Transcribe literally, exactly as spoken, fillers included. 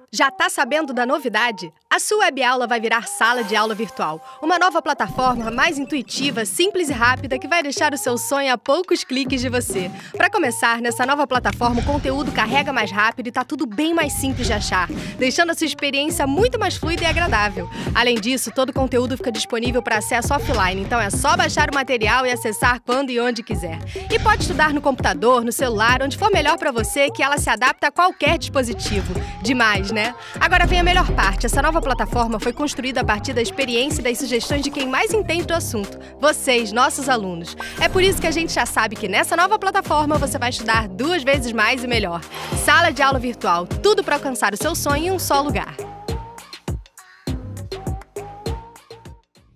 Já tá sabendo da novidade? A sua web aula vai virar sala de aula virtual. Uma nova plataforma mais intuitiva, simples e rápida que vai deixar o seu sonho a poucos cliques de você. Para começar, nessa nova plataforma o conteúdo carrega mais rápido e tá tudo bem mais simples de achar, deixando a sua experiência muito mais fluida e agradável. Além disso, todo o conteúdo fica disponível para acesso offline, então é só baixar o material e acessar quando e onde quiser. E pode estudar no computador, no celular, onde for melhor para você, que ela se adapta a qualquer dispositivo. Demais, né? Agora vem a melhor parte. Essa nova plataforma foi construída a partir da experiência e das sugestões de quem mais entende do assunto, vocês, nossos alunos. É por isso que a gente já sabe que nessa nova plataforma você vai estudar duas vezes mais e melhor. Sala de aula virtual, tudo para alcançar o seu sonho em um só lugar.